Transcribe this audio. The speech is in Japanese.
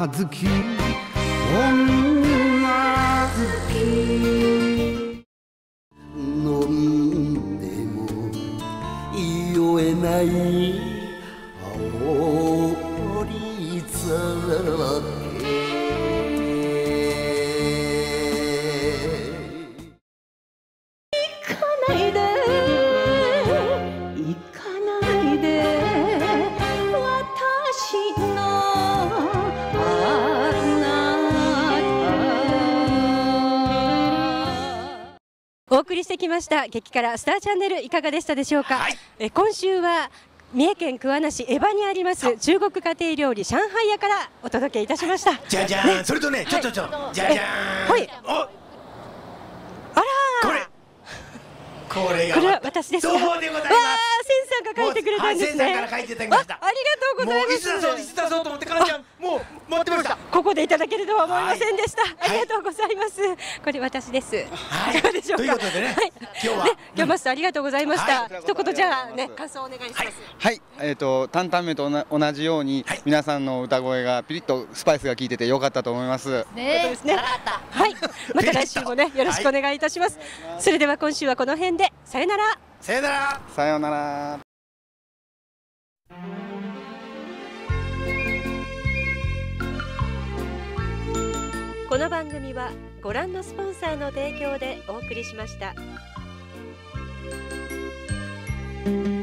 女好き女好き飲んでも酔えない青り酒行かないで行かないで私のあなた。 お送りしてきました激辛スターチャンネルいかがでしたでしょうか。 はい、 今週は三重県桑名市江場にあります中国家庭料理上海屋からお届けいたしました。 じゃじゃーん、それとね、ちょっとじゃじゃーん。 はい。 お、 あらー。 これがこれは私ですか。 どうもでございます。 わあ、センさんが書いてくれたんですね。 はい、センさんから書いていただきました。 ありがとうございます。 いつだそうと思ってかなちゃんもう待ってました。 ここでいただけるとは思いませんでした。ありがとうございます。これ私です。いかがでしょうか。 ということでね、今日は今日マスターありがとうございました。一言じゃあね感想お願いします。 はい、担々麺と同じように皆さんの歌声がピリッとスパイスが効いてて良かったと思います。 ね、はい、また来週もねよろしくお願いいたします。それでは今週はこの辺でさよなら。 さよなら。 さよなら。 この番組はご覧のスポンサーの提供でお送りしました。